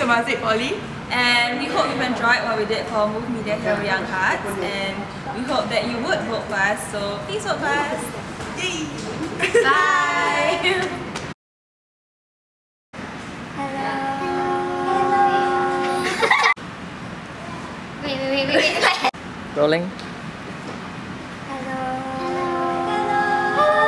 Temasek Poly. And we hope you enjoyed what we did for Move Media here with Young Hearts, and we hope that you would vote for us, so please vote for us. Yay! Bye! Hello. Wait. Rolling. Hello.